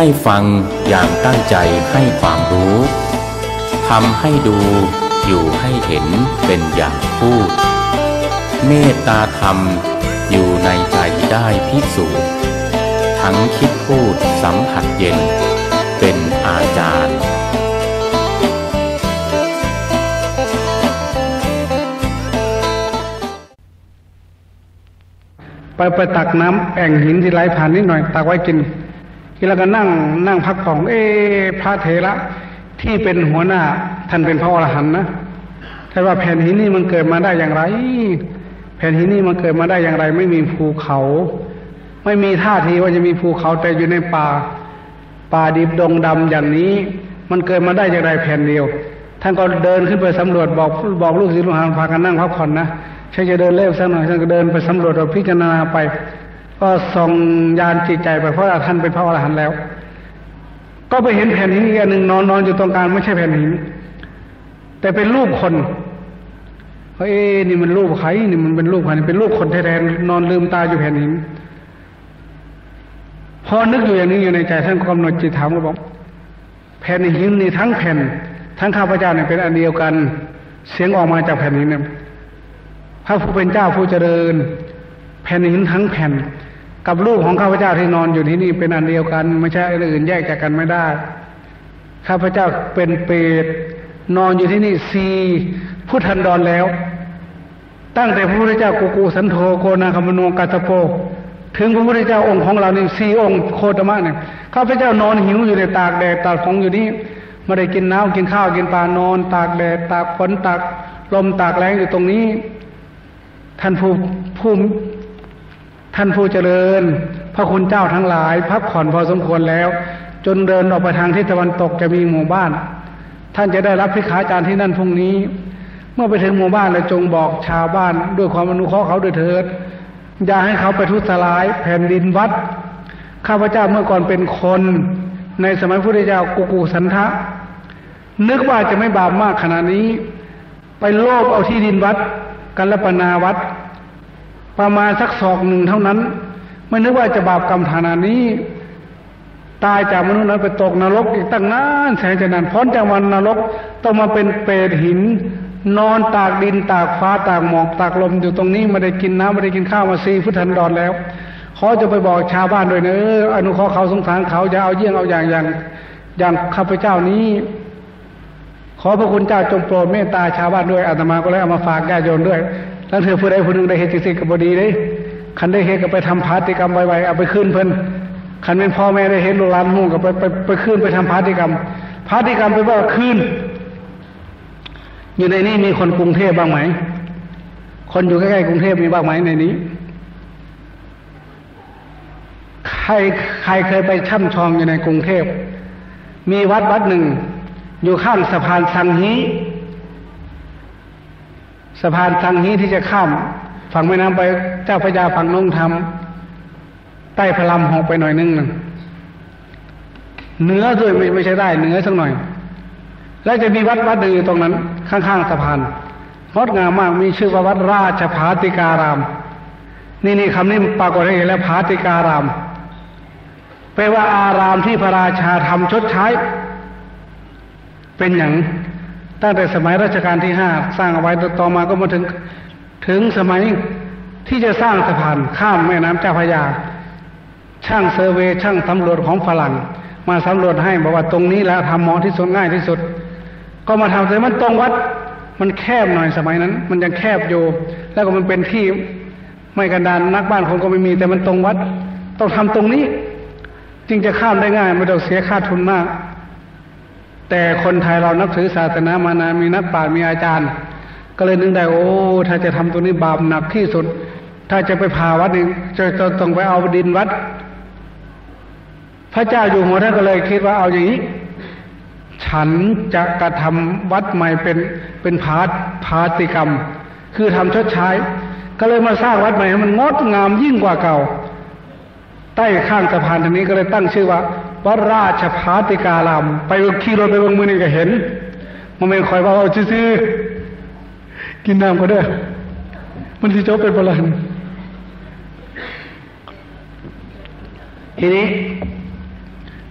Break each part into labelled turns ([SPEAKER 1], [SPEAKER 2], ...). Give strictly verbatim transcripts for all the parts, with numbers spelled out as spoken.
[SPEAKER 1] ให้ฟังอย่างตั้งใจให้ความรู้ทำให้ดูอยู่ให้เห็นเป็นอย่างพูดเมตตาธรรมอยู่ในใจได้ภิกษุทั้งคิดพูดสัมผัสเย็นเป็นอาจารย์
[SPEAKER 2] ไปไปตักน้ำแอ่งหินที่ไหลผ่านนิดหน่อยตักไว้กินทีแล้วก็นั่งนั่งพักผ่อนเอ๊ะพระเถระที่เป็นหัวหน้าท่านเป็นพระอรหันต์นะแต่ว่าแผ่นหินนี่มันเกิดมาได้อย่างไรแผ่นหินนี่มันเกิดมาได้อย่างไรไม่มีภูเขาไม่มีท่าทีว่าจะมีภูเขาแต่อยู่ในป่าป่าดิบดงดำอย่างนี้มันเกิดมาได้อย่างไรแผ่นเดียวท่านก็เดินขึ้นไปสำรวจบอกบอกลูกศิษย์ลูกหาพากันนั่งพักผ่อนนะใช่จะเดินเล่นสักหน่อยท่านก็เดินไปสำรวจพิจารณาไปก็ส่องญาณจิตใจไปเพราะท่านเป็นพระอรหันต์แล้วก็ไปเห็นแผ่นหินอีกอันหนึ่งนอนนอนอยู่ตรงกลางไม่ใช่แผ่นหินแต่เป็นรูปคนเฮ้ยนี่มันรูปใครนี่มันเป็นรูปใครนี่เป็นรูปคนแท้ๆนอนลืมตาอยู่แผ่นหินพอนึกอยู่อย่างนี้อยู่ในใจท่านก็กำหนดจิตถามก็บอกแผ่นหินนี่ทั้งแผ่นทั้งข้าพเจ้าเนี่ยเป็นอันเดียวกันเสียงออกมาจากแผ่นหินเนี่ยพระผู้เป็นเจ้าผู้เจริญแผ่นหินทั้งแผ่นกับรูปของข้าพเจ้าที่นอนอยู่ที่นี่เป็นอันเดียวกันไม่ใช่อันอื่นแยกจากกันไม่ได้ข้าพเจ้าเป็นเปรตนอนอยู่ที่นี่สี่พุทธันดรแล้วตั้งแต่พระพุทธเจ้ากุกูสันโธโกนาคมโนกัสสโปถึงพระพุทธเจ้าองค์ของเรานี่สี่องค์โคตมะเนี่ยข้าพเจ้านอนหิวอยู่ในตากแดดตากฝนอยู่นี่ไม่ได้กินน้ำกินข้าวกินปลานอนตากแดดตากฝนตากลมตากแรงอยู่ตรงนี้ท่านผู้ผู้ท่านผู้เจริญพระคุณเจ้าทั้งหลายพักผ่อนพอสมควรแล้วจนเดินออกไปทางทิศตะวันตกจะมีหมู่บ้านท่านจะได้รับภิกขาจารย์ที่นั่นพรุ่งนี้เมื่อไปถึงหมู่บ้านแล้วจงบอกชาวบ้านด้วยความอนุเคราะห์เขาด้วยเถิดอย่าให้เขาไปทุสลายแผ่นดินวัดข้าพเจ้าเมื่อก่อนเป็นคนในสมัยพระพุทธเจ้ากุกูสันทะนึกว่าจะไม่บาปมากขนาดนี้ไปโลภเอาที่ดินวัดกัลปนาวัดประมาณสักศอกหนึ่งเท่านั้นไม่นึกว่าจะบาปกรรมฐานานี้ตายจากมนุษย์นั้นไปตกนรกอีกตั้งนานแสนจะนานพ้นจากวันนรกต้องมาเป็นเปรตหินนอนตากดินตากฟ้าตากหมอกตากลมอยู่ตรงนี้ไม่ได้กินน้ำไม่ได้กินข้าวมาสี่พุทธันดรแล้วเขาจะไปบอกชาวบ้านด้วยเนอะอนุเคราะห์เขาสงสารเขาจะเอาเยี่ยงเอาอย่างอย่างอย่างข้าพเจ้านี้ขอพระคุณเจ้าจงโปรดเมตตาชาวบ้านด้วยอาตมาก็เลยเอามาฝากญาติโยมด้วยแล้วเธอผู้ใดผู้หนึ่งได้เฮ็ดสิ่งกับบดีเลยคันได้เฮ็ดก็ไปทำพาติกรรมไวๆเอาไปคืนเพิ่นคันเป็นพ่อแม่ได้เฮ็ดลูกหลานมุ่งก็ไปไปไปคืนไปทำพาติกรรมพาติกรรมไปว่าคืนอยู่ในนี้มีคนกรุงเทพบ้างไหมคนอยู่ใกล้ๆกรุงเทพมีบ้างไหมในนี้ใครใครเคยไปช่ำชองอยู่ในกรุงเทพมีวัดวัดหนึ่งอยู่ข้างสะพานสังฮีสะพานสังฮีที่จะข้ามฝั่งแม่น้ำไปเจ้าพระยาฝั่งนงธรรมใต้พระลำหอกไปหน่อยนึงนึงเหนือด้วยไม่ไม่ใช่ได้เหนือสักหน่อยแล้วจะมีวัดวัดหนึ่งอยู่ตรงนั้นข้างๆสะพานงดงามมากมีชื่อว่าวัดราชภาติการามนี่นี่คำนี้ปรากฏให้เห็นแล้วภาติการามแปลว่าอารามที่พระราชาทำชดใช้เป็นอย่างตั้งแต่สมัยรัชกาลที่ห้าสร้างเอาไว้ต่อมาก็มาถึงถึงสมัยที่จะสร้างสะพานข้ามแม่น้ำเจ้าพระยาช่างเซอร์เวย์ช่างสำรวจของฝรั่งมาสำรวจให้บอกว่าตรงนี้แล้วทำเหมาะที่สุดง่ายที่สุดก็มาทำแต่มันตรงวัดมันแคบหน่อยสมัยนั้นมันยังแคบอยู่แล้วก็มันเป็นที่ไม่กันดารนักบ้านคนก็ไม่มีแต่มันตรงวัดต้องทำตรงนี้จึงจะข้ามได้ง่ายไม่ต้องเสียค่าทุนมากแต่คนไทยเรานับถือศาสนามานานมีนักปราชญ์มีอาจารย์ก็เลยนึกได้โอ้ถ้าจะทำตรงนี้บาปหนักที่สุดถ้าจะไปผ่าวัดนี่จะต้องไปเอาดินวัดพระเจ้าอยู่หัวท่านก็เลยคิดว่าเอาอย่างนี้ฉันจะกระทำวัดใหม่เป็นเป็นพาร์ทพาติกรรมคือทำชดใช้ก็เลยมาสร้างวัดใหม่ให้มันงดงามยิ่งกว่าเก่าใต้ข้างสะพานทางนี้ก็เลยตั้งชื่อว่าวัดราชภาติการามไปขี่รถไปบางมือนี่ก็เห็นมันไม่คอยว่าเอาซื่อๆกินน้ำก็ได้มันที่เจ้าเป็นประหลาดทีนี้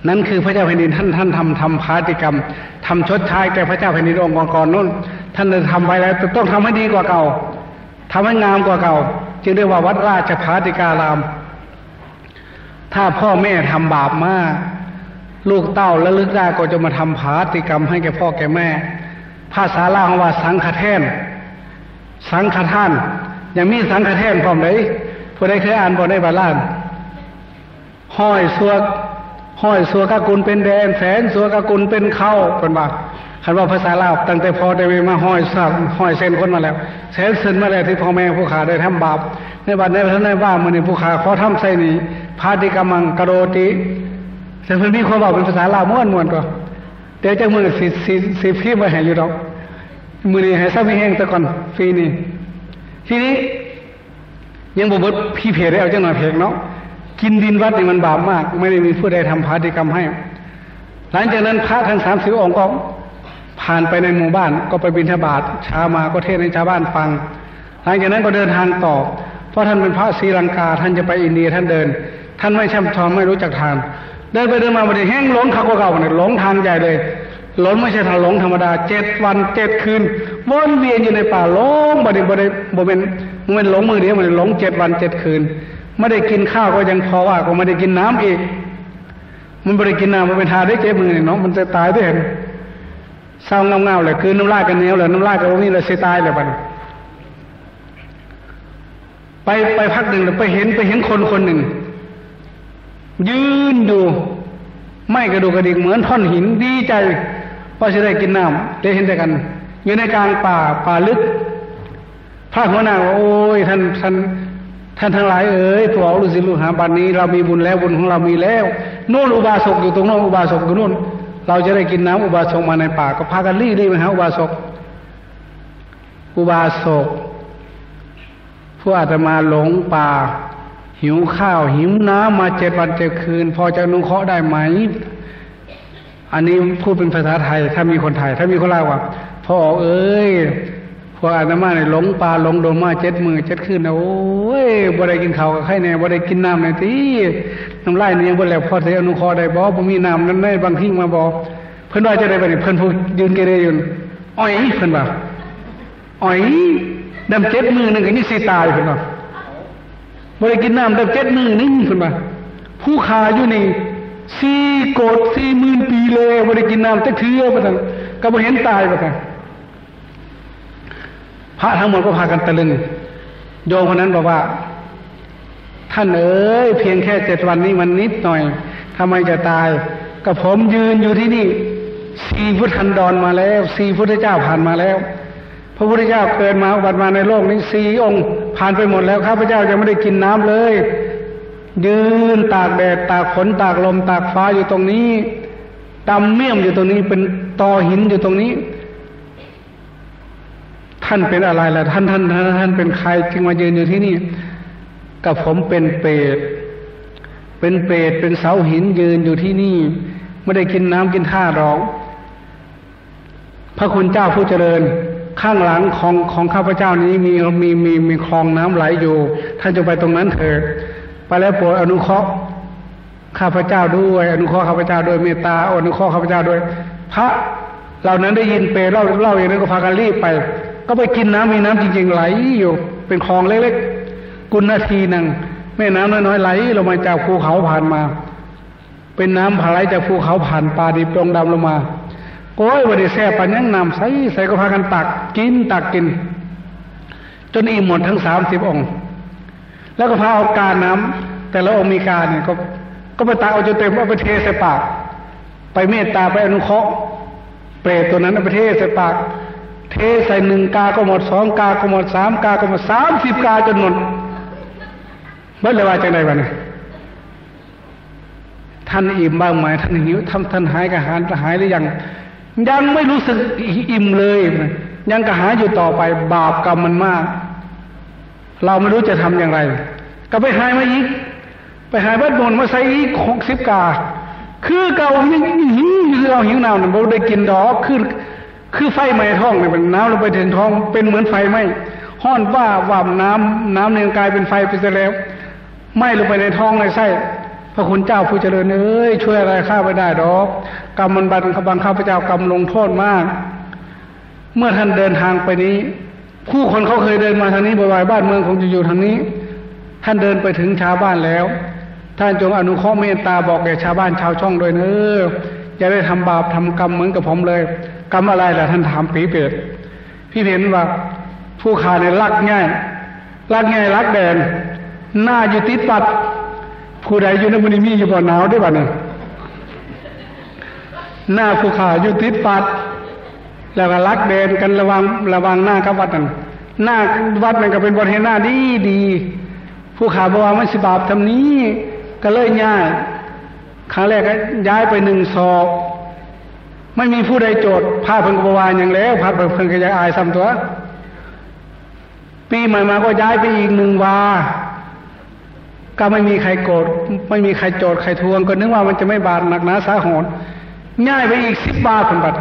[SPEAKER 2] นั่นคือพระเจ้าแผ่นดินท่านท่านทำทำพาติกรรมทำชดใช้แก่พระเจ้าแผ่นดินองค์ก่อนๆนู้นท่านทำไปแล้วต้องทำให้ดีกว่าเก่าทำให้งามกว่าเก่าจึงเรียกว่าวัดราชภาติการาม ถ้าพ่อแม่ทำบาปมากลูกเต้าระลึกได้ก็จะมาทำพาติกรรมให้แก่พ่อแก่แม่ภาษาลาวว่าสังฆแท่นสังฆทานยังมีสังฆแท่นพร้อมเลยผู้ใดเคยอ่านบทในบาลานห้อยสัวห้อยสัวกกุลเป็นแดนแสนสัวกกุลเป็นเข้าเป็นว่าคันว่าภาษาลาวตั้งแต่พอได้มาห้อยสักห้อยเส้นคนมาแล้วแสนเส้นมาแล้วที่พ่อแม่ผู้ขาได้ทำบาปในบัดในท่านได้ว่ามันในผู้ขาขอทำใส่นี้พาติกรรมังกโรติแต่เพิ่นมีความบอกเป็นภาษาลาวม้วนม้วนก็เดี๋ยวจะมือสิสิสิพี่มาให้อยู่ดอกมือนี้ให้ซับไม่แห้งแต่ก่อนฟรีนี่ทีนี้ยังบ่เบิดพี่เพจได้เอาจังหน่อยเพจเนาะกินดินวัดนี่มันบาปมากไม่ได้มีผู้ใดทำพาติกรรมให้หลังจากนั้นพระทั้งสามสิบองค์ก็ผ่านไปในหมู่บ้านก็ไปบิณฑบาตเช้ามาก็เทศน์ให้ชาวบ้านฟังหลังจากนั้นก็เดินทางต่อเพราะท่านเป็นพระศรีลังกาท่านจะไปอินเดียท่านเดินท่านไม่ช่ำชองไม่รู้จักทางเดินไปเดินมาบัดนี้แห้งหลงเขาก็เก่าเนี่ยหลงทางใหญ่เลยหลงไม่ใช่ทางหลงธรรมดาเจ็ดวันเจ็ดคืนวนเวียนอยู่ในป่าหลงบัดนี้บัดนี้บ่เป็นบ่เป็นหลงมือเดียวมันหลงเจ็ดวันเจ็ดคืนไม่ได้กินข้าวก็ยังพอว่าก็ไม่ได้กินน้ำอีกมันไม่ได้กินน้ำมันเป็นทาได้เจ็บมือเนี่ยเนาะมันจะตายด้วยเห็นเศร้าเงาๆเลยคือน้ำลายกันเหนียวเลยน้ำลายกันตรงนี้เลยเสียตายเลยบัดไปไปพักหนึ่งไปเห็นไปเห็นคนคนหนึ่งยืนดูไม่กระดูกกระดิกเหมือนท่อนหินดีใจว่าจะได้กินน้ำได้เห็นแต่กันอยู่ในกลางป่าป่าลึกพระหัวหน้าว่าโอ้ยท่านท่านท่านทั้งหลายเอ๋ยพวกฤาษีลูกหาบัดนี้เรามีบุญแล้วบุญของเรามีแล้วโน่นอุบาสกอยู่ตรงโน่นอุบาสกอยู่โน่นเราจะได้กินน้ำอุบาสกมาในป่าก็พากันรีบรีบไปหาอุบาสกอุบาสกพวกอาตมาหลงป่าหิวข้าวหิวน้ำมาเจ็ดวันเจ็ดคืนพอจะอนุเคราะห์ได้ไหมอันนี้พูดเป็นภาษาไทยถ้ามีคนไทยถ้ามีคนลาวว่าพ่อเอ้ยพวกอาตมาเนี่ยหลงป่าหลงโดนมาเจ็ดมือเจ็ดคืนนะโอ้ยบ่ได้กินข้าวกับใครแน่บ่ได้กินน้ำในที่น้ำลายนี่ยังบ่แล้วพอจะอนุเคราะห์ได้บ่บ่มีน้ำนั่นได้บางทิ้งมาบ่เพิ่นว่าจะได้บ่นี่เพิ่นผู้ยืนเกเรอยู่อ้อยเพิ่นว่าอ้อยดำเจ็ดมือนึงก็นี่สิตายเพิ่นว่าบ่ได้กินน้ำดำเจ็ดมือนึงเพิ่นว่าผู้ขาอยู่นี่สี่โกฏสี่หมื่นปีเลยบ่ได้กินน้ำจักเทื่อบ่ซั่นก็บ่เห็นตายบ่ซั่นพระทั้งหมดก็พากันตะลึงโยมคนนั้นบอกว่าท่านเอ๋ยเพียงแค่เจ็ดวันนี้มันนิดหน่อยทำไมจะตายก็ผมยืนอยู่ที่นี่สี่พุทธันดรมาแล้วสี่พุทธเจ้าผ่านมาแล้วพระพุทธเจ้าเกิดมาอุบัติมาในโลกนี้สี่องค์ผ่านไปหมดแล้วข้าพเจ้ายังไม่ได้กินน้ำเลยยืนตากแดดตากฝนตากลมตากฟ้าอยู่ตรงนี้ดำเมี่ยมอยู่ตรงนี้เป็นตอหินอยู่ตรงนี้ท่านเป็นอะไรล่ะท่านท่านท่านท่านเป็นใครจึงมายืนอยู่ที่นี่กับผมเป็นเปรตเป็นเปรตเป็นเสาหินยืนอยู่ที่นี่ไม่ได้กินน้ำกินท่าหรอกพระคุณเจ้าผู้เจริญข้างหลังของของข้าพเจ้านี้มีมีมีมีคลองน้ำไหลอยู่ท่านจะไปตรงนั้นเถิดไปแล้วโปรดอนุเคราะห์ข้าพเจ้าด้วยอนุเคราะห์ข้าพเจ้าด้วยเมตตาอนุเคราะห์ข้าพเจ้าด้วยพระเหล่านั้นได้ยินเปรตเล่าเล่าอย่างนั้นก็พากันรีบไปก็ไปกินน้ำมีน้ำจริงๆไหลอยู่เป็นคลองเล็กๆกุณนาทีหนึ่งแม่น้ำน้อยๆไหลลงมาจากภูเขาผ่านมาเป็นน้ำไหลจากภูเขาผ่านป่าดิบดงดำลงมาโอ้ยวันนี้แซ่บปันยังน้ำใสใสก็พากันตักกินตักกินจนอิ่มหมดทั้งสามสิบองค์แล้วก็พาเอากาน้ำแต่ละองค์มีกาเนี่ยก็ก็ไปตักเอาจนเต็มเอาไปเทใส่ปากไปเมตตาไปอนุเคราะห์เปรตตัวนั้นเอาไปเทใส่ปากเทใส่หนึ่งกาก็หมดสองกาก็หมดสามกาก็หมดสามสิบกาจนหมดเมื่อไรว่าจังไดวะเนี่ยท่านอิ่มบ้างไหมท่านหิวท่านท่านหายกระหายกระหายหรือยังยังไม่รู้สึกอิ่มเลยยังกระหายอยู่ต่อไปบาปกรรมมันมากเราไม่รู้จะทำอย่างไรก็ไปหายมาอีกไปหายบ้านบนมาใส่อีกหกสิบกาคือเก่ายังหิวคือเราหิวน้ำเนี่ยเราได้กินดอกคือคือไฟไหม้ท้องเนี่ยเป็นน้ำลงไปถึงท้องเป็นเหมือนไฟไหม้ห้อนว่าว่าน้ำน้ำในกายเป็นไฟไปซะแล้วไหม้ลงไปในท้องในไส้พระคุณเจ้าผู้เจริญเอ้ยช่วยอะไรข้าไม่ได้ดอกกรรมมันบังคับบังข้าพเจ้ากรรมลงโทษมากเมื่อท่านเดินทางไปนี้ผู้คนเขาเคยเดินมาทางนี้บ่อยๆบ้านเมืองคงจะอยู่ทางนี้ท่านเดินไปถึงชาวบ้านแล้วท่านจงอนุเคราะห์เมตตาบอกแก่ชาวบ้านชาวช่องด้วยเนออย่าได้ทำบาปทำกรรมเหมือนกับผมเลยกรรมอะไรล่ะท่านถามผีเปรตพี่เห็นว่าผู้ขาเนี่ยลักง่ายลักง่ายลักแดนหน้าอยู่ติดปัดผู้ใดอยู่ในมุนิมีอยู่บ่หนาวได้บ่เนี่ยหน้าผู้ขาอยู่ติดปัดแล้วก็ลักแดนกันระวังระวังหน้ากับวัดนั่นหน้าวัดนั่นก็เป็นบทเห็นหน้าดีดีผู้ขาบอกว่ามันสิบาปทำนี้ก็เลยย้ายครั้งแรกก็ย้ายไปหนึ่งศอกไม่มีผู้ใดโจทย์พาเพิ่งกบวานอย่างแล้วพาเพิ่งก็จะอายซ้ำตัวปีใหม่มาก็ย้ายไปอีกหนึ่งวาก็ไม่มีใครโกรธไม่มีใครโจทย์ใครทวงก็นึกว่ามันจะไม่บาดหนักหนาสาหัสง่ายไปอีกสิบบาทผลบัตร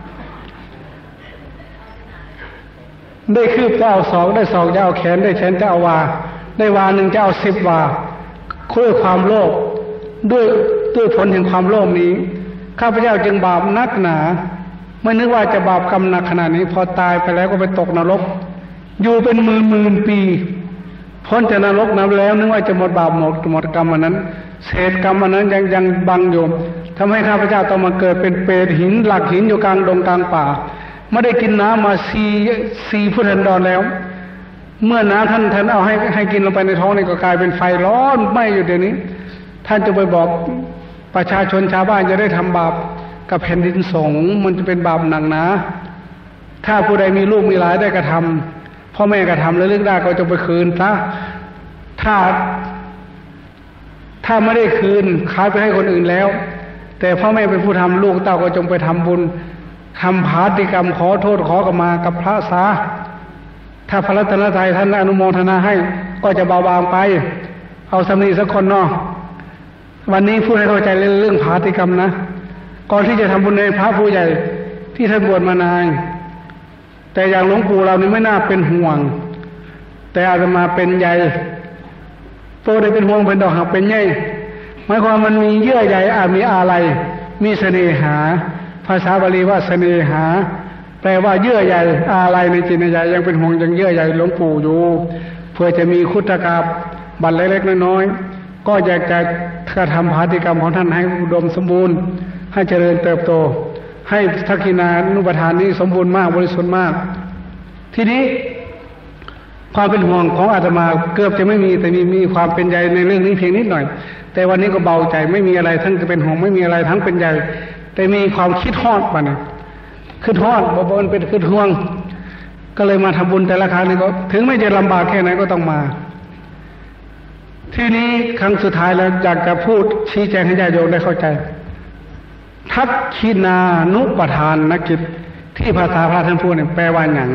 [SPEAKER 2] ได้คืบจะเอาสองได้สองจะเอาแขนได้แขนจะเอาวาได้วาหนึ่งจะเอาสิบวาด้วยความโลภด้วยด้วยผลแห่งความโลภนี้ข้าพเจ้าจึงบาปนักหนาไม่นึกว่าจะบาปกรรมหนักขนาดนี้พอตายไปแล้วก็ไปตกนรกอยู่เป็นหมื่นหมื่นปีพ้นจากนรกนั้นแล้วนึกว่าจะหมดบาปหมดหมดกรรมอันนั้นเศษกรรมอันนั้นยังยังบังอยู่ทำให้ข้าพเจ้าต้องมาเกิดเป็นเปรตหินหลักหินอยู่กลางดงกลางป่าไม่ได้กินน้ำมาสี่สี่พุทธันดรแล้วเมื่อน้ำท่านท่านเอาให้ให้กินลงไปในท้องนี่ก็กลายเป็นไฟร้อนไหม้อยู่เดี๋ยวนี้ท่านจะไปบอกประชาชนชาวบ้านจะได้ทำบาปกับแผ่นดินสงฆ์มันจะเป็นบาปหนักหนาถ้าผู้ใดมีลูกมีหลายได้กระทำพ่อแม่กระทำแล้วเลือกได้ก็จะไปคืนซะถ้าถ้าไม่ได้คืนขายไปให้คนอื่นแล้วแต่พ่อแม่เป็นผู้ทำลูกเต้าก็จงไปทำบุญทำภาติกรรมขอโทษขอกมากับพระสาถ้าพระรัตนตรัยท่านอนุโมทนาให้ก็จะเบาบางไปเอาสำนีสักคนเนาะวันนี้พูดให้เข้าใจเรื่องภาติกรรมนะก่อนที่จะทำบุญในพระผู้ใหญ่ที่ท่านบวชมานานแต่อย่างหลวงปู่เรานี่ไม่น่าเป็นห่วงแต่อาจจะมาเป็นใหญ่โตได้เป็นห่วงเป็นดอกหักเป็นใหญ่หมายความมันมีเยื่อใยอาจมีอะไรมีเสน่หาภาษาบาลีว่าเสน่หาแปลว่าเยื่อใยอะไรในจิตในใจยังเป็นห่วงยังเยื่อใยหลวงปู่อยู่เพื่อจะมีคุตกาบัตรเล็กๆน้อยๆก็อยากจะกระทำภาติกรรมของท่านให้อุดมสมบูรณ์ให้เจริญเติบโตให้ทักขินานุปทานนี้สมบูรณ์มากบริสุทธิ์มากทีนี้ความเป็นห่วงของอาตมาเกือบจะไม่มีแต่มีมีความเป็นใยในเรื่องนี้เพียงนิดหน่อยแต่วันนี้ก็เบาใจไม่มีอะไรทั้งจะเป็นห่วงไม่มีอะไรทั้งเป็นใยแต่มีความคิดฮอดมาเนี่ยคิดฮอดบ่บ่เป็นคิดห่วงก็เลยมาทำบุญแต่ละครั้งนี่ก็ถึงไม่จะลำบากแค่ไหนก็ต้องมาทีนี้ครั้งสุดท้ายแล้วอยากจะพูดชี้แจงให้ญาติโยมได้เข้าใจทักขินานุปทานนกิจที่ภาษาพระท่านพูดเนี่ยแปลว่าหยัง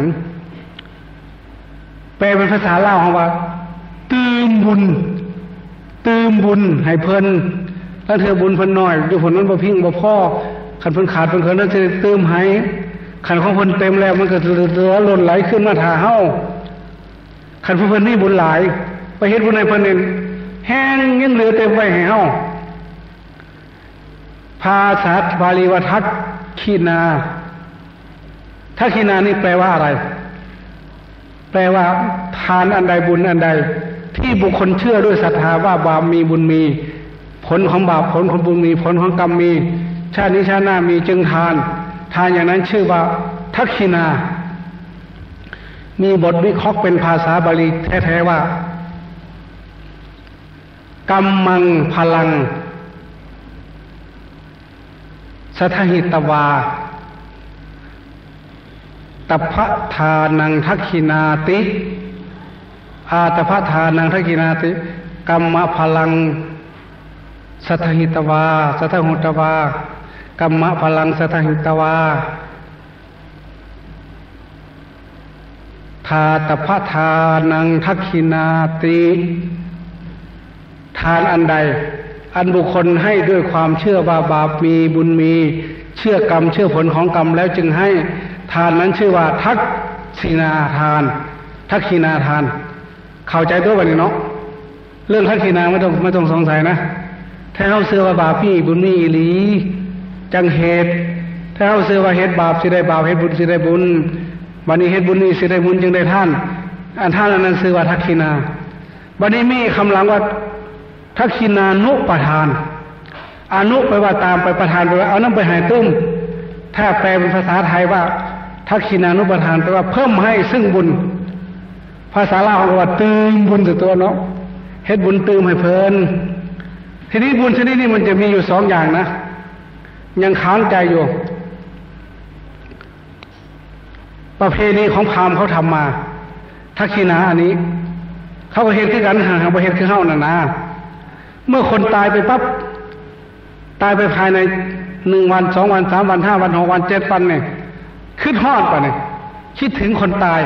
[SPEAKER 2] แปลเป็นภาษาลาวคำว่าตื่มบุญตื่มบุญให้เพิ่นแล้วเธอบุญเพิ่นน้อยอยู่ผลนั้นบ่พิงบ่พ่อขันเพิ่นขาดเพิ่นเคินแล้วจะตื่มให้ขันของเพิ่นเต็มแล้วมันก็เหลือล้นไหลขึ้นมาถ่าเฮาขันเพิ่นนี่บุญหลายไปเฮ็ดบุญให้เพิ่นนี่แห้งยังเหลือเต็มไว้ให้เฮาภาษาบาลีว่าทักขินาทักขินานี่แปลว่าอะไรแปลว่าทานอันใดบุญอันใดที่บุคคลเชื่อด้วยศรัทธาว่าบาปมีบุญมีผลของบาปผลของบุญมีผลของกรรมมีชาตินี้ชาติหน้ามีจึงทานทานอย่างนั้นชื่อว่าทักขินามีบทวิเคราะห์เป็นภาษาบาลีแท้ๆว่ากัมมังพลังสัทหิตวาตัพพะทานังทักขินาติอาตพะทานังทักขินาติกัมมะพลังสัทหิตวาสัทหุตวากัมมะพลังสัทหิตวาทาตพะทานังทักขินาติทานอันใดอันบุคคลให้ด้วยความเชื่อว่าบาปมีบุญมีเชื่อกรรมเชื่อผลของกรรมแล้วจึงให้ทานนั้นชื่อว่าทักษินาทานทักขินาทานเข้าใจตัววันนี้เนาะเรื่องทักษินาไม่ต้องไม่ต้องสงสัยนะถ้าเฮาเชื่อว่าบาปมีบุญมีอีหลีจังเหตุถ้าเฮาเชื่อว่าเฮ็ดบาปสิได้บาปเฮ็ดบุญสิได้บุญบัดนี้เฮ็ดบุญนี่สิได้บุญจึงได้ท่านอันท่านอันนั้นชื่อว่าทักขินาบัดนี้มีคำหลังว่าทักขินานุปทานอนุไปว่าตามไปประทานไปว่าเอาน้ำไปหายตุ้มถ้าแปลเป็นภาษาไทยว่าทักขินานุปทานแปลว่าเพิ่มให้ซึ่งบุญภาษาลาวเขาว่าเติมบุญสู่ตัวเนาะเฮ็ดบุญเติมให้เพลินทีนี้บุญชนิดนี้มันจะมีอยู่สองอย่างนะยังค้างใจอยู่ประเพณีของพราหมณ์เขาทำมาทักขินาอันนี้เขาก็เฮ็ดคือกันหาบ่เฮ็ดคือเฮานั่นนะเมื่อคนตายไปปั๊บตายไปภายในหนึ่งวันสองวันสามวันห้าวันหกวันเจ็ดวันเนี่ยคิดฮอดป่ะเนี่ยคิดถึงคนตาย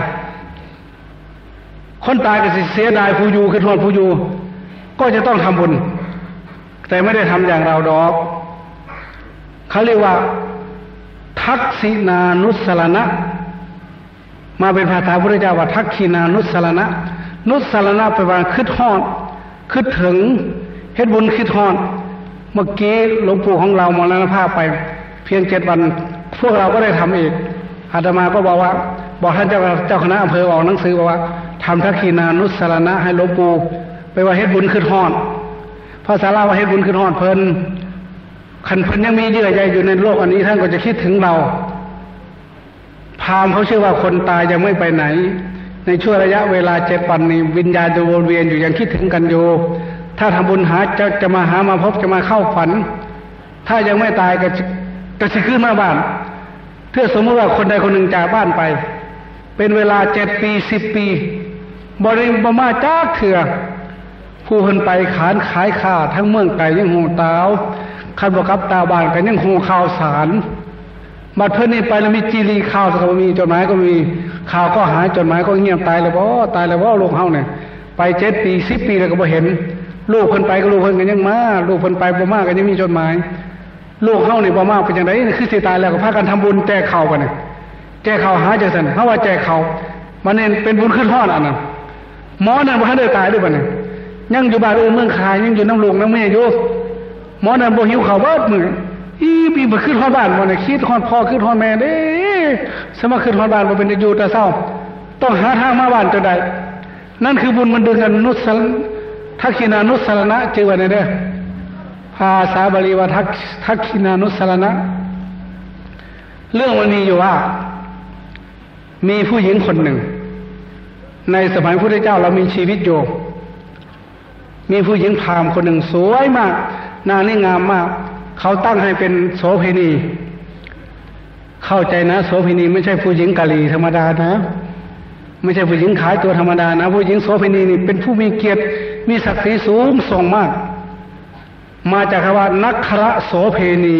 [SPEAKER 2] คนตายก็สิเสียดายผู้อยู่คิดฮอดผู้อยู่ก็จะต้องทำบุญแต่ไม่ได้ทำอย่างเราดอกเขาเรียกว่าทักษินานุสรณะมาเป็นภาษาพุทธเจ้าว่าทักขินานุสรณะนุสรณะแปลว่าคิดฮอดคิดถึงเฮ็ดบุญคิดฮอดเมื่อกี้หลวงปู่ของเรามรณภาพไปเพียงเจ็ดวันพวกเราก็ได้ทำอีกอาตมาก็บอกว่าบอกท่านเจ้าเจ้าคณะอำเภอออกหนังสือบอกว่าทำทักขินานุสรณะให้หลวงปู่ไปว่าเฮ็ดบุญคิดฮอดภาษาลาวว่าเฮ็ดบุญคิดฮอดเพิ่นคันเพิ่นยังมีเยื่อใยอยู่ในโลกอันนี้ท่านก็จะคิดถึงเราพราหมณ์เขาเชื่อว่าคนตายยังไม่ไปไหนในช่วงระยะเวลาเจ็ดวันนี้วิญญาณจะวนเวียนอยู่ยังคิดถึงกันอยู่ถ้าทำบุญหาจะจะมาหามาพบจะมาเข้าฝันถ้ายังไม่ตายก็ก็สิขึ้นมาบ้านเพื่อสมมติว่าคนใดคนหนึ่งจากบ้านไปเป็นเวลาเจ็ดปีสิบปีบริบมาจ้าเถื่อผู้คนไปขานขายข้าทั้งเมืองไก่ยังหูตาวคันบกับตาบ้านกันยังหูข่าวสารบัดเพื่อนนี่ไปแล้วมีจีรีข่าวก็มีจดหมายก็มีข่าวก็หายจดหมายก็เงียบตายเลยบ่ตายเลยบ่ลูกเฮาเนี่ยไปเจ็ดปีสิบปีแล้วก็บ่เห็นลูกเพิ่นไปก็ลูกเพิ่นกันยังมาลูกเพิ่นไปบ่มาก็ยังมีจดหมายลูกเฮานี่บ่มาเป็นจังได๋คือสิตายแล้วก็พากันทำบุญแจกข้าวกันนี่แจกข้าวหาจังซั่นเฮาว่าแจกข้าวมันนี่เป็นบุญขึ้นฮอดอันนั้นหมอนั่นบ่ทันได้ตายด้วยบัดนี้ยังอยู่บ้านอื่นเมืองคายยังอยู่น้ำลูกน้ำแม่อยู่หมอนั่นบ่หิวข้าวเบิดมื้ออีปีบ่ขึ้นฮอดบ้านบ่เนี่ยคิดฮอดพ่อขึ้นฮอดแม่เด้สมาขึ้นฮอดบ้านบ่เป็นอยู่แต่เช้าต้องหาทางมาบ้านจนได้นั่นคือบุญมันดึงกันนุสรทักขินานุสรณะชื่อว่าเนี่ยเด้อภาษาบาลีว่าทักทักขินานุสรณะเรื่องมันมีอยู่ว่ามีผู้หญิงคนหนึ่งในสมัยพระพุทธเจ้าเรามีชีวิตอยู่มีผู้หญิงพราหมณ์คนหนึ่งสวยมากนางนี่งามมากเขาตั้งให้เป็นโสเภณีเข้าใจนะโสเภณีไม่ใช่ผู้หญิงกะหรี่ธรรมดานะไม่ใช่ผู้หญิงขายตัวธรรมดานะผู้หญิงโสเภณีนี่เป็นผู้มีเกียรติมีศักดิ์ศรีสูงส่งมากมาจากคำว่านักขระโสเภณี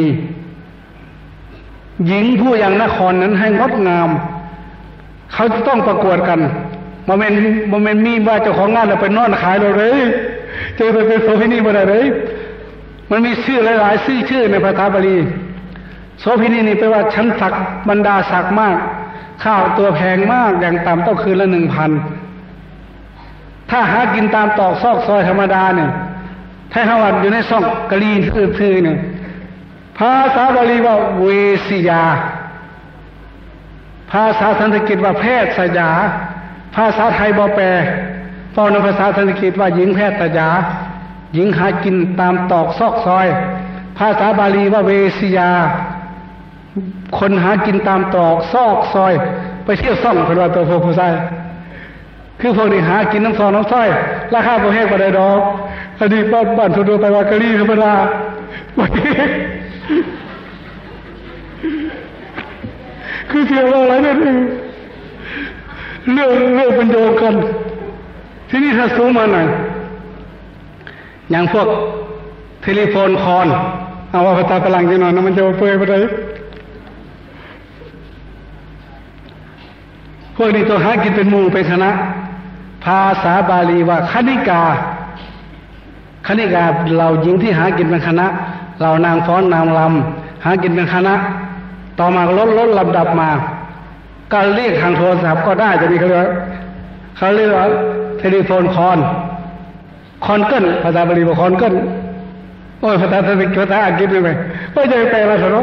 [SPEAKER 2] หญิงผู้ยังนครนั้นให้งดงามเขาจะต้องประกวดกันโมเมนต์โมเมนต์มีว่าเจ้าของงานเราไปนอนขายเราเลยเจอไปเป็นโสเภณีมาได้เลยมันมีชื่อหลายๆชื่อชื่อในภาษาบาลีโสเภณีนี่แปลว่าชั้นศักดิ์บรรดาศักดิ์มากข้าวตัวแพงมากอย่างต่ำต้องคืนละหนึ่งพันถ้าหากินตามตอกซอกซอยธรรมดาเนี่ยถ้าหาวันอยู่ในซ่องกะลีทื่อๆเนี่ยภาษาบาลีว่าเวสิยาภาษาสันสกฤตว่าแพทย์สยาภาษาไทยบ่แปลเพราะในภาษาสันสกฤตว่าหญิงแพทย์สยาหญิงหากินตามตอกซอกซอยภาษาบาลีว่าเวสิยาคนหากินตามตอกซอกซอยไปเที่ยวซ่องเป็นว่าตัวผู้ชายคือพวกนี้หากินน้ำซองน้ำส้อยราคาบ่แพงกว่าใดดอกอดีตบ้านบ้านทั่วไปว่ากะลีธรรมดาคือเกี่ยวอะไรนั่นเองเรื่องเรื่องเป็นโยงกันที่นี่ถ้าสูงมาหน่อยอย่างพวกเทเลโฟนคอนเอาว่าภาษาฝรั่งจะหน่อยนะมันจะเปื่อยไปเลยพวกนี้ตัวหากินเป็นหมู่เป็นคณะภาษาบาลีว่าคณิกาคณิกาเราหญิงที่หากินเป็นคณะเรานางฟ้อนนางลำหากินเป็นคณะต่อมาลดลดลำดับมาการเรียกทางโทรศัพท์ก็ได้จะมีเขาเรียกเขาเรียกว่าเทเลโฟนคอนคอนเกิลภาษาบาลีว่าคอนเกิลโอ้ยภาษาสันสกฤตภาษาอังกฤษเลยไหมก็จะแปลอะไรหรอ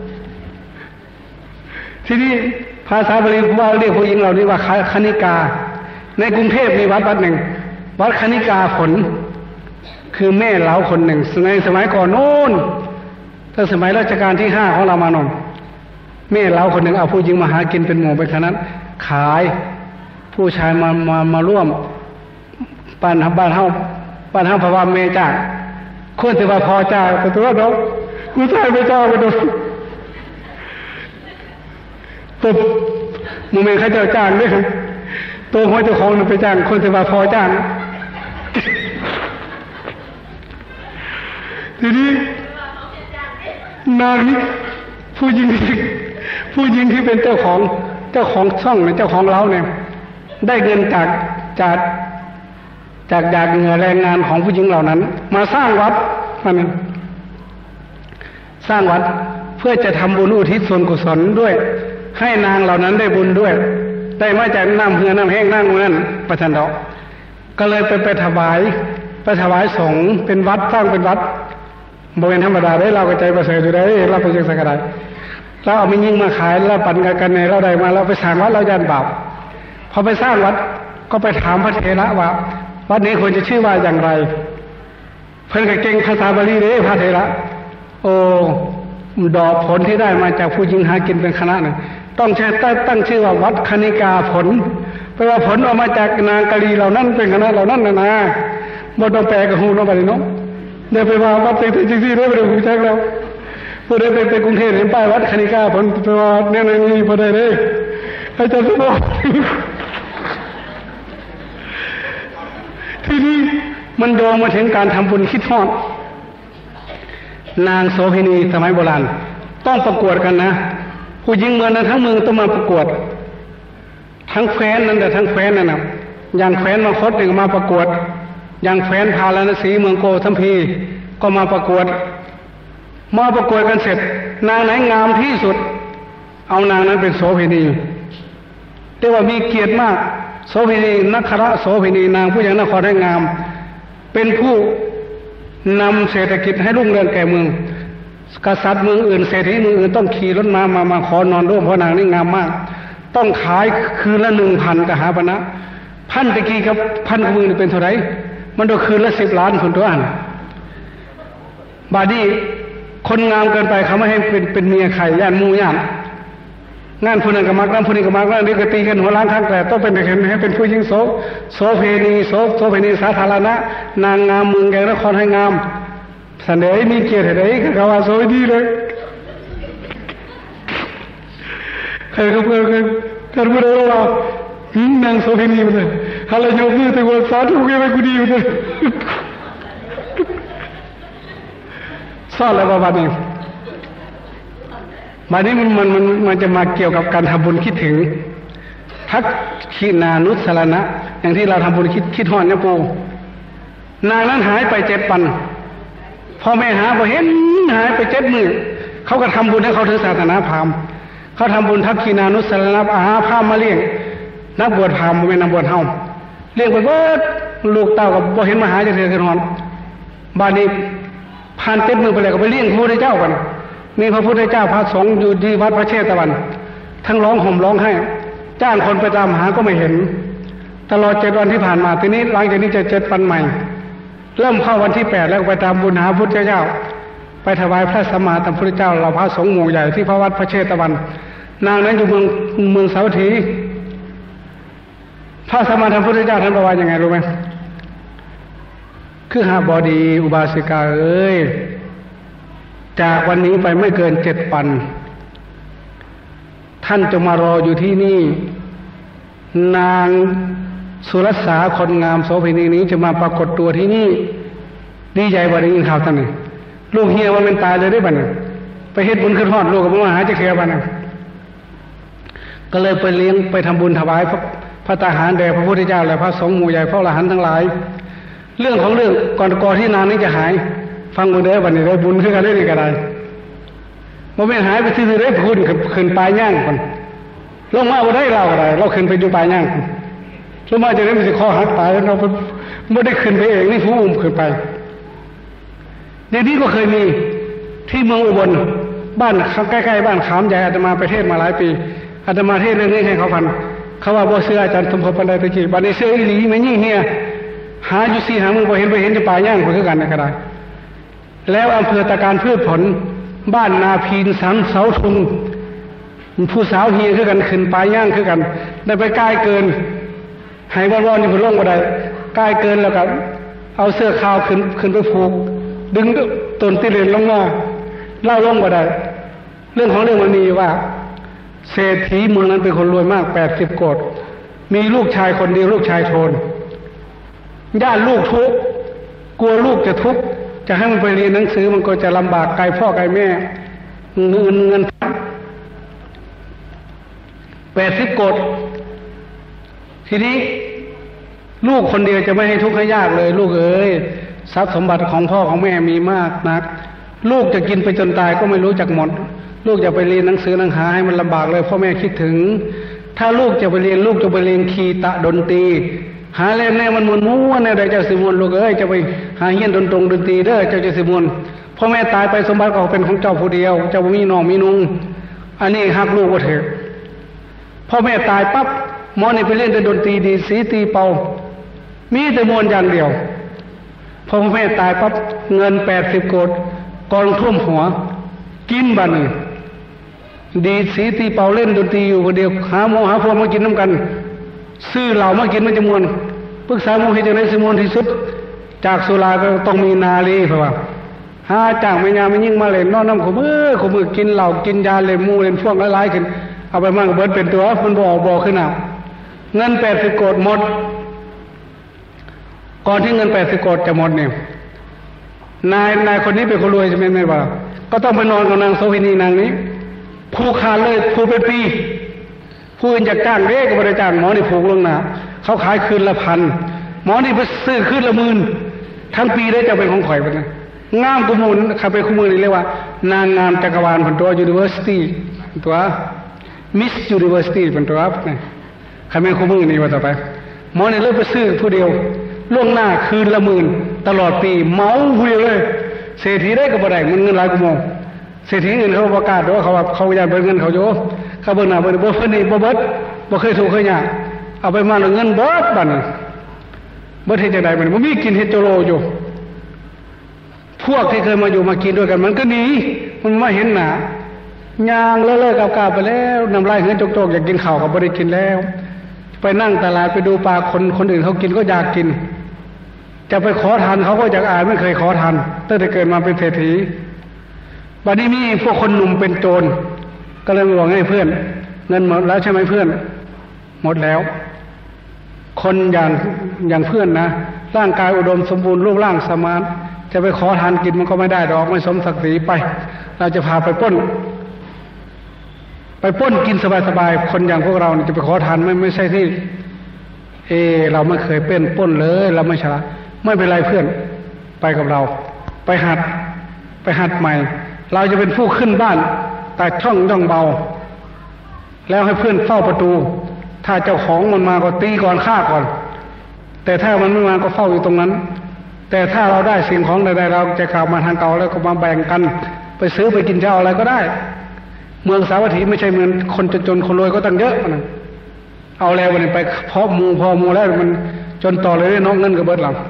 [SPEAKER 2] ทีนี้ภาษาบาลีว่าเรียกผู้หญิงเหล่านี้ว่าคณิกาในกรุงเทพมีวัดวัดหนึ่งวัดคณิกาผลคือแม่เล้าคนหนึ่งในสมัยก่อนโน้นตั้งสมัยรัชกาลที่ห้าของเรามานนแม่เล้าคนหนึ่งเอาผู้หญิงมาหากินเป็นหมู่เป็นคณะขายผู้ชายมามามาร่วมบ้านบ้านเฮาบ้านเฮาเพราะว่าเมจ่าคนที่ว่าพอจ่าแต่ตัวเราผู้ชายไม่จ่าไปดูปุ๊บมึงเป็นใครเจ้าจ้างด้วยครับตัวหัวเจ้าของไปจ้างคนที่ว่าพอจ้างทีนี้นางนี้ผู้หญิงผู้หญิงที่เป็นเจ้าของเจ้าของช่องเจ้าของเล้าเนี่ยได้เงินจากจากจากจากเงินแรงงานของผู้หญิงเหล่านั้นมาสร้างวัดมันสร้างวัดเพื่อจะทำบุญอุทิศส่วนกุศลด้วยให้นางเหล่านั้นได้บุญด้วยได้มาจากน้ำเหือน้ำแห้งน้ำเงินประทันดอกก็เลยไปไปถวายไปถวายสงฆ์เป็นวัดสร้างเป็นวัดบริเวณธรรมดาได้เราก็ใจประเสริฐอยู่ได้เราไปยังสักการะเราเอาไม่ยิ่งมาขายแล้วปั่นกันกันในเราได้มาเราไปสร้างวัดเรายันบาปพอไปสร้างวัดก็ไปถามพระเถระว่าวัดนี้ควรจะชื่อว่าอย่างไรเพิ่นก็เก่งภาษาบาลีเด้พระเถระโอ้ดอกผลที่ได้มาจากผู้หญิงหากินเป็นคณะหนึ่งต้องใช้ตั้งชื่อว่าวัดคณิกาผลแปลว่าผลออกมาจากนางกะลีเหล่านั้นเป็นคณะเหล่านั้นนะนะบ่ต้องแปลกับฮู้เนาะบัดนี้เนาะเดี๋ยวไปว่าวัดจริงจริงๆได้บ่ได้ฮู้จักแล้วผู้ใดไปไปกรุงเทพเห็นป้ายวัดคณิกาผลแปลว่าเนี่ยนี่บ่ได้เด้อาจารย์สมบูรณ์ทีนี้มันโยงมาถึงการทำบุญคิดฮอดนางโสเภณีสมัยโบราณต้องประกวดกันนะผู้หญิงเมืองนั้นทั้งเมืองต้องมาประกวดทั้งแคว้นนั่นแต่ทั้งแคว้นนั่นนะอย่างแคว้นมาคตหนึ่งมาประกวดอย่างแคว้นพาราณสีเมืองโกสัมพีก็มาประกวดมาประกวดกันเสร็จนางไหนงามที่สุดเอานางนั้นเป็นโสเภณีเรียกว่ามีเกียรติมากโสเภณีนักขระโสเภณีนางผู้ยังนครให้งามเป็นผู้นำเศรษฐกิจให้รุ่งเรืองแก่เมืองกษัตริย์เมืองอื่นเศรษฐีเมืองอื่นต้องขี่รถม้ามามาขอนอนร่วมเพราะนางนี่งามมากต้องขายคืนละหนึ่งพันกหาปณะพันตะกี้กับพันกมือเป็นเท่าไหร่มันโดนคืนละสิบล้านคนตัวอ่านบาดี้คนงามเกินไปเขาไม่ให้เป็นเป็นเมียใครย่านมูย่านงานผู้นั้นก็มักงานผู้นี้ก็มักงานนี้ก็ตีกันหัวล้างข้างแต่ต้องเป็นเห็นให้เป็นผู้หญิงโสโสเภณีโสโสเภณีสาธารณะนางงามเมืองแกนครให้งามสันเดย์มีเกียรติอะไรก็เขาว่าโสดีเลยใครก็เพื่อนกันกันพูดอะไรว่านางโสเภณีมันเลยฮัลโหลโยมนี่แต่ว่าสาธุแกไม่กูดีมันเลยสอนอะไรบ้างเนี่ยมานี้มันมันมันมันจะมาเกี่ยวกับการทำบุญคิดถึงทักขีนานุสรณะอย่างที่เราทำบุญคิดคิดหอนเนี่ยปูนางนั้นหายไปเจ็ดวันพ่อแม่หาพอเห็นหายไปเจ็ดมือเขาก็ทำบุญให้เขาถือศาสนาพราหมณ์เขาทำบุญทักขีนานุสรณะอาหาพราหมณ์มาเลี้ยงนักบวชพราหมณ์ไม่นักบวชเฮาเลี้ยงไปเบิดลูกเต้ากับพอเห็นมาหาจะเถื่อนหอนบ้านนี้ผ่านเจ็ดมือไปเลยก็ไปเลี้ยงพระพุทธเจ้ากันมีพระพุทธเจ้าพระสงฆ์อยู่ที่วัดพระเชตวันทั้งร้องห่มร้องไห้จ้างคนไปตามหาก็ไม่เห็นตลอดเจ็ดวันที่ผ่านมาทีนี้หลังจากนี้จะเจ็ดวันใหม่เริ่มเข้าวันที่แปดแล้วไปตามบุญหาพุทธเจ้าไปถวายพระสัมมาสัมพุทธเจ้าเราพระสงฆ์หมู่ใหญ่ที่พระวัดพระเชตวันนางนั้นอยู่เมืองเมืองสาวัตถีพระสัมมาสัมพุทธเจ้าท่านบอกว่ายังไงรู้ไหมคือหาบดีอุบาสิกาเอ้ยจากวันนี้ไปไม่เกินเจ็ดวันท่านจะมารออยู่ที่นี่นางสุรสาคนงามโสเภณีนี้จะมาปรากฏตัวที่นี่ดีใจบ่ได้ยินข่าวท่านนี่ลูกเฮียว่าเป็นตายเลยได้บ้างไปเฮ็ดบุญขึ้นฮอดลูกกับมหาจะเคลียร์บ้างก็เลยไปเลี้ยงไปทำบุญถวายพระตาหารแด่พระพุทธเจ้าและพระสงฆ์หมู่ใหญ่พระอรหันต์ทั้งหลายเรื่องของเรื่องก่อนก่อนที่นางนี้จะหายฟังมือเด้อวันนี้ได้บุญขึ้นกันได้ดีกันได้โมเมนต์หายไปที่ได้พูดขึ้นปลายย่างคนลงมาบ่ได้เราอะไรเราขึ้นไปอยู่ปลายย่างลงมาจะได้ไม่ใช่ข้อหักตายแล้วเราไม่ได้ขึ้นไปเองนี่ผู้อุ้มขึ้นไปเดี๋ยวนี้ก็เคยมีที่เมืองอุบลบ้านใกล้ๆบ้านขามใหญ่อาตมาไปเทศมาหลายปีอาตมาเทศเรื่องนี้ให้เขาฟังเขาว่าบ่เสื้ออาจารย์สมภพปันไดตะกี้บัดนี้เสื้ออีหลีไม่ยิ่งเฮียหาอยู่สี่หามือบ่เห็นบ่เห็นจะป่าย่างคือกันก็ได้แล้วอำเภอตะการพืชผลบ้านนาพีนสังเสาทุงผู้สาวเฮียคือกันขึ้นป่าย่างคือกันได้ไปใกล้เกินให้ว่อนๆนี่เพิ่นลงบ่ได้ใกล้เกินแล้วก็เอาเสื้อขาวขึ้นขึ้นไปผูกดึงต้นติเลนลงมาเล่าลงบ่ได้เรื่องของเรื่องมันมีว่าเศรษฐีเมืองนั้นเป็นคนรวยมากแปดสิบโกฏมีลูกชายคนเดียวลูกชายโทนญาติลูกทุกข์กลัวลูกจะทุกข์จะให้มันไปเรียนหนังสือมันก็จะลำบากไกลพ่อไกลแม่เงินเงินแปดสิบโกฏทีนี้ลูกคนเดียวจะไม่ให้ทุกข์ให้ยากเลยลูกเอ้ยทรัพย์สมบัติของพ่อของแม่มีมากนักลูกจะกินไปจนตายก็ไม่รู้จักหมดลูกจะไปเรียนหนังสือหนังหาให้มันลำบากเลยพ่อแม่คิดถึงถ้าลูกจะไปเรียนลูกจะไปเรียนคีตะดนตรีหาเล่นแน่มันมวนม้วนแน่ใดเจ้าสิมวนลูกเอ้ยจะไปหาเฮียนดนตรงดนตรีเด้อเจ้าจะสิมวนพ่อแม่ตายไปสมบัติก็เป็นของเจ้าผู้เดียวเจ้าบ่มีน้องมีนุ่งอันนี้ฮักลูกบ่เถอะพ่อแม่ตายปั๊บหมอนี่ไปเล่นแต่ดนตรีดีสีตีเป่ามีแต่มวนอย่างเดียวพอพ่อแม่ตายปั๊บเงินแปดสิบโกฏกองท่วมหัวกินบัดนี้ดีสีตีเป่าเล่นดนตรีอยู่คนเดียวหาหมอหาพวกมากินน้ำกันซื้อเหล้ามากินมันจะมวนปรึกษาหมู่ให้จังได๋สิมวนที่สุดจากสุราก็ต้องมีนาลีเพราะว่าหาจ้างแม่ยามมันยิ่งมาเล่นนอนน้ำขมือขมือกินเหล้ากินยาเล่นหมู่เล่นพวกหลายๆขึ้นเอาไปมั่งเบิดเป็นตัวมันบ่ออกบ่ขึ้นเอาเงินแปดสิบโกฏหมดก่อนที่เงินแปดสิบโกฏจะหมดเนี่ยนายนายคนนี้เป็นคนรวยใช่ไหมไม่ว่าก็ต้องไปนอนกับนางโสเภณีนางนี้ผูกขาดเลยผูกเป็นปีผู้อื่นจะจ้างเด้ก็ไม่ได้จ้างหมอนี่ผูกลงหนาเขาขายคืนละพันหมอนี่ไปซื้อคืนละหมื่นทั้งปีได้จะเป็นของข่อยไปนะงามกุมูลขับไปคุมือนี่เรียกว่านางงามจักรวาลเป็นตัว University ตัว Miss University เป็นตัวนะขับไปคุมือนี่ว่าต่อไปหมอนี่เลิกไปซื้อผู้เดียวล่วงหน้าคืนละหมื่นตลอดปีเมาผู้เดียวเลยเศรษฐีได้ก็บ่ได้มันเงินหลายกุโมงเศรษฐีอื่นเขาประกาศว่าเขาว่าเขาอยากเบิกเงินเขาโยเขาเบิกหน้าเบิกบ่เพิ่นนี่บ่เบิดบ่เคยถูกเคยยากเอาไปมาแล้วเงินเบิดบัดนี้บ่เฮ็ดจังได๋บัดนี้บ่มีกินเฮ็ดโจโลอยู่พวกที่เคยมาอยู่มากินด้วยกันมันก็หนีมันมาเห็นหน้าย่างเลิกๆกาบๆไปแล้วน้ำลายเหือจกๆอยากกินข้าวก็บ่ได้กินแล้วไปนั่งตลาดไปดูปลาคนคนอื่นเขากินก็อยากกินจะไปขอทานเขาก็อยากอายไม่เคยขอทานตั้งแต่เกิดมาเป็นเศรษฐีบัดนี้มีพวกคนหนุ่มเป็นโจรก็เลยมาบอกให้เพื่อนเงินหมดแล้วใช่ไหมเพื่อนหมดแล้วคนอย่างอย่างเพื่อนนะร่างกายอุดมสมบูรณ์รูปร่างสมานจะไปขอทานกินมันก็ไม่ได้ดอกไม่สมศักดิ์ศรีไปเราจะพาไปปล้นไปปล้นกินสบายๆคนอย่างพวกเราเนี่ยจะไปขอทานไม่ไม่ใช่ที่เอเราไม่เคยเป็นปล้นเลยเราไม่ฉลาดไม่เป็นไรเพื่อนไปกับเราไปหัดไปหัดใหม่เราจะเป็นผู้ขึ้นบ้านแต่ช่องย่องเบาแล้วให้เพื่อนเฝ้าประตูถ้าเจ้าของมันมาก็ตีก่อนฆ่าก่อนแต่ถ้ามันไม่มาก็เฝ้าอยู่ตรงนั้นแต่ถ้าเราได้สิ่งของใดๆเราจะกลับมาทางเก่าแล้วก็มาแบ่งกันไปซื้อไปกินจะเอาอะไรก็ได้เมืองสาวัตถีไม่ใช่เมืองคนจนๆคนรวยก็ตั้งเยอะนะเอาแล้ววันนี้ไปพอมูพอมูแล้วมันจนต่อเลยน้องเงินกับเบิดหลัง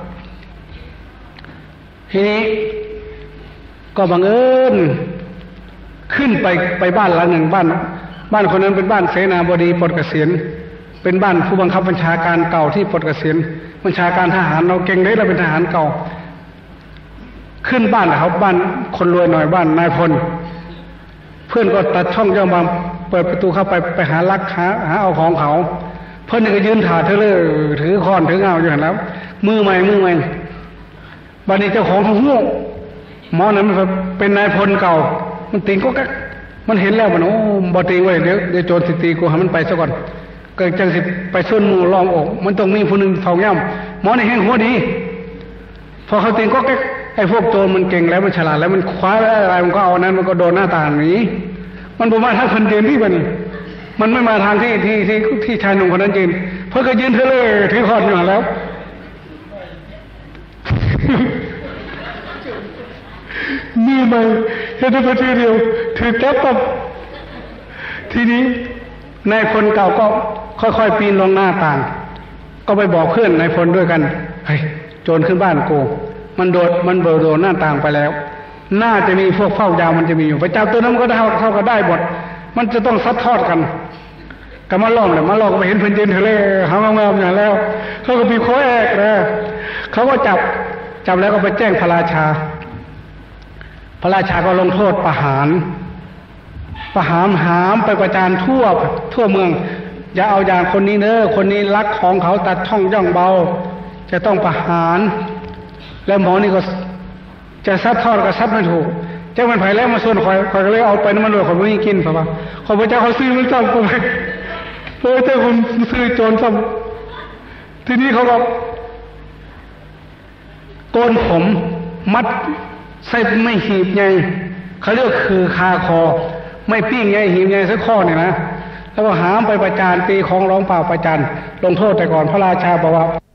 [SPEAKER 2] ทีนี้ก็บังเอิญขึ้นไปไปบ้านหลังหนึ่งบ้านบ้านคนนั้นเป็นบ้านเสนาบดีปลดเกษียณเป็นบ้านผู้บังคับบัญชาการเก่าที่ปลดเกษียณบัญชาการทหารเราเก่งเลยเราเป็นทหารเก่าขึ้นบ้านเขาบ้านคนรวยหน่อยบ้านนายพลเพื่อนก็ตัดช่องย่องมาเปิดประตูเข้าไปไปหาลักหาหาเอาของเขาเพื่อนก็ยืนถ่าเธอเลยถือค้อนถือเงาอยู่หันแล้วมือใหม่มือใหม่บัดนี้เจ้าของเขาหูหมอนั้นมันเป็นนายพลเก่ามันติงก็มันเห็นแล้วมันโอ้บ่ติงไว้เดี๋ยวเดี๋ยวโจรสิตีกูให้มันไปซะก่อนเกิดจังสิไปส่วนหมู่ล้อมอกมันต้องมีผู้หนึ่งเฝ้าย่ำหมอนี่แห้งหัวดีพอเขาติงก็ไอ้พวกโจรมันเก่งแล้วมันฉลาดแล้วมันคว้าอะไรมันก็เอานั้นมันก็โดนหน้าต่างหนีมันบ่มาทางคนยืนที่บัดนี้มันไม่มาทางที่ที่ที่ที่ชายหนุ่มคนนั้นยืนเพิ่นก็ยืนเธอเลยถือค้อนอยู่แล้วมีไหมเห็นพอทีเดียวถือจับปั๊บทีนี้นายพลเก่าก็ค่อยๆปีนลงหน้าต่างก็ไปบอกเพื่อนนายพลด้วยกันเฮ้ยโจรขึ้นบ้านกูมันโดดมันโดดโดดหน้าต่างไปแล้วน่าจะมีพวกเฝ้ายามมันจะมีอยู่พระเจ้าตัวนั้นก็ได้เข้าก็ได้หมดมันจะต้องซัดทอดกันก็มาล่อมเลยมาล่อก็ไปเห็นพื้นดินทะเลหางงามอย่างแล้วเขาก็มีข้อแอกนะเขาก็จับจับแล้วก็ไปแจ้งพระราชาพระราชาก็ลงโทษประหารประหารหามไปประจานทั่วทั่วเมืองอย่าเอาอย่างคนนี้เนอะคนนี้ลักของเขาตัดช่องย่องเบาจะต้องประหารแล้วหมอนี่ก็จะซัดทอดก็ซัดไม่ถูกเจ้ามันไผ่แล้วมาส่วนคอยคอยก็เลยเอาไปน้ำมันด้วยคนไม่กินเพราะว่าขอพระเจ้าเขาซื้อมันซ้ำไปพระเจ้าคนซื้อโจรซ้ำทีนี้เขาก็โกนผมมัดใส่ไม่หีบไงเขาเรียกคือคาคอไม่ปิ้งไงหีบไงสักข้อเนี่ยนะแล้วก็หามไปประจานตีของร้องเปล่าประจานลงโทษแต่ก่อนพระราชาบอกว่า